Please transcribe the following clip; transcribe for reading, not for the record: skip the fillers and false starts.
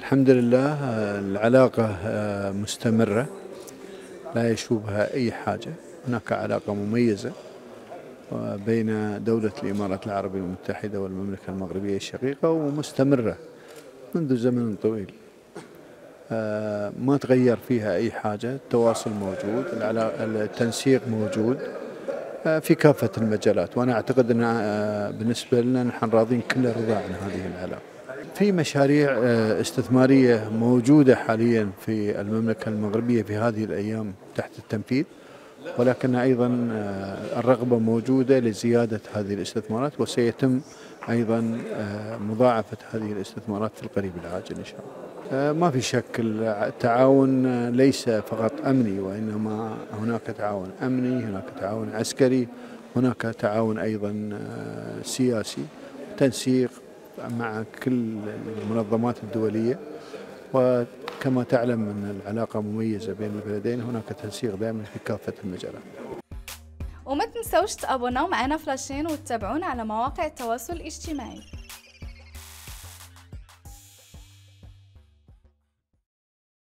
الحمد لله. العلاقة مستمرة لا يشوبها أي حاجة. هناك علاقة مميزة بين دولة الإمارات العربية المتحدة والمملكة المغربية الشقيقة ومستمرة منذ زمن طويل. ما تغير فيها أي حاجة، التواصل موجود، التنسيق موجود في كافة المجالات، وأنا أعتقد أن بالنسبة لنا نحن راضين كل الرضا عن هذه العلاقة. في مشاريع استثمارية موجودة حاليا في المملكة المغربية في هذه الأيام تحت التنفيذ، ولكن أيضا الرغبة موجودة لزيادة هذه الاستثمارات، وسيتم أيضا مضاعفة هذه الاستثمارات في القريب العاجل إن شاء الله. ما في شك التعاون ليس فقط أمني، وإنما هناك تعاون أمني، هناك تعاون عسكري، هناك تعاون أيضا سياسي، تنسيق مع كل المنظمات الدولية. وكما تعلم أن العلاقة مميزة بين البلدين، هناك تنسيق دائما في كافة المجالات. وما تنسوش تابوناو معنا فلاشين وتتابعونا على مواقع التواصل الاجتماعي.